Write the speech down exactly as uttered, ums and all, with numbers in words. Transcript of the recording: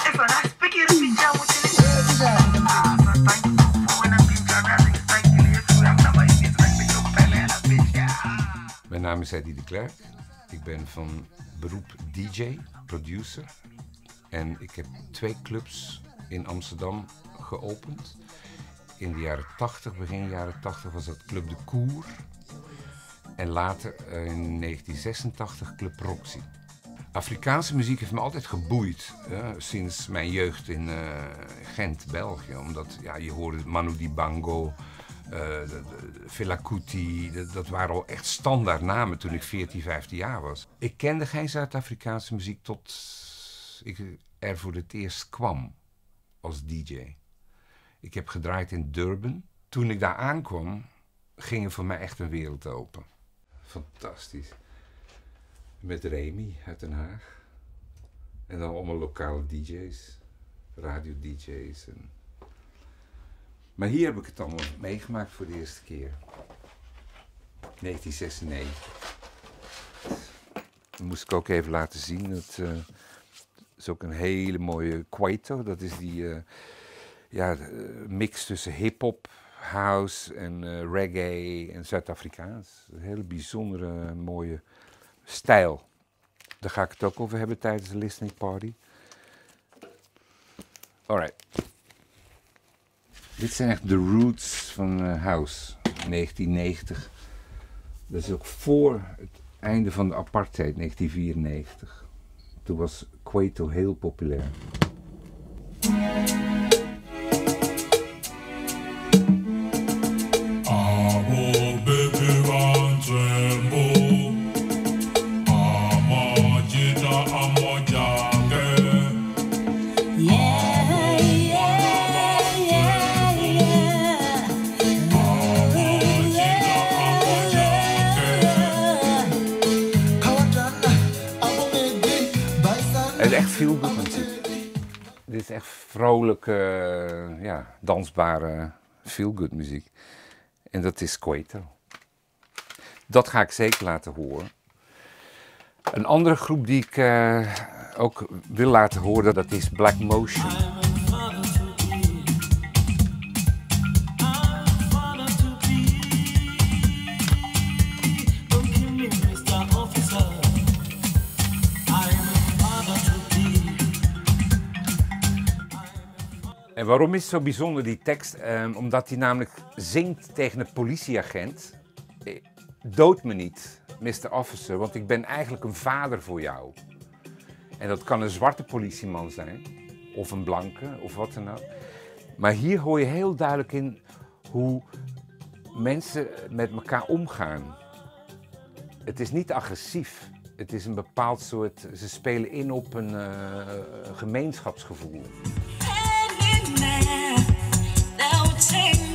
Mijn naam is Eddie de Klerk. Ik ben van beroep D J, producer. En ik heb twee clubs in Amsterdam geopend. In de jaren tachtig, begin jaren tachtig, was dat Club de Cour. En later in negentien zesentachtig Club Roxy. Afrikaanse muziek heeft me altijd geboeid. Hè, sinds mijn jeugd in uh, Gent, België. Omdat ja, je hoorde Manu Dibango, uh, Fela Kuti. Dat, dat waren al echt standaard namen toen ik veertien, vijftien jaar was. Ik kende geen Zuid-Afrikaanse muziek tot ik er voor het eerst kwam als D J. Ik heb gedraaid in Durban. Toen ik daar aankwam, ging er voor mij echt een wereld open. Fantastisch. Met Remy uit Den Haag. En dan allemaal lokale D J's. Radio-D J's. En... Maar hier heb ik het allemaal meegemaakt voor de eerste keer. negentien zesennegentig. Dat moest ik ook even laten zien. Dat uh, is ook een hele mooie Kwaito. Dat is die uh, ja, mix tussen hip-hop, house en uh, reggae en Zuid-Afrikaans. Een hele bijzondere, mooie stijl. Daar ga ik het ook over hebben tijdens de listening party. Alright. Dit zijn echt de roots van uh, house. negentien negentig. Dat is ook voor het einde van de apartheid, negentien vierennegentig. Toen was Kwaito heel populair. Het is echt veel goed muziek. Dit is echt vrolijke, ja, dansbare, feel-good muziek. En dat is Kwaito. Dat ga ik zeker laten horen. Een andere groep die ik uh, ook wil laten horen, dat is Black Motion. En waarom is het zo bijzonder, die tekst? Um, omdat hij namelijk zingt tegen een politieagent. Dood me niet, mister Officer, want ik ben eigenlijk een vader voor jou. En dat kan een zwarte politieman zijn, of een blanke, of wat dan ook. Maar hier hoor je heel duidelijk in hoe mensen met elkaar omgaan. Het is niet agressief. Het is een bepaald soort, ze spelen in op een uh, gemeenschapsgevoel. Take